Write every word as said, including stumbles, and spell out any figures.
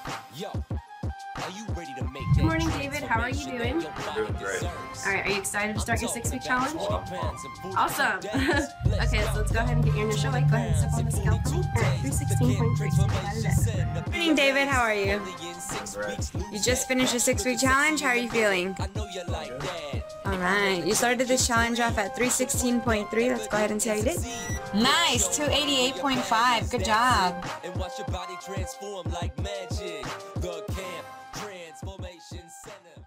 Good morning, David. How are you doing? Doing great. All right, are you excited to start your six-week challenge? Awesome. Okay, so let's go ahead and get your initial weight. Go ahead and step on the scale for me. All right, three sixteen point three. Good morning, David. How are you? You just finished your six-week challenge. How are you feeling? All right. You started this challenge off at three sixteen point three. Let's go ahead and see how you did. Nice. two eighty-eight point five. Good job. And watch your body transform like magic. The Camp Transformation Center.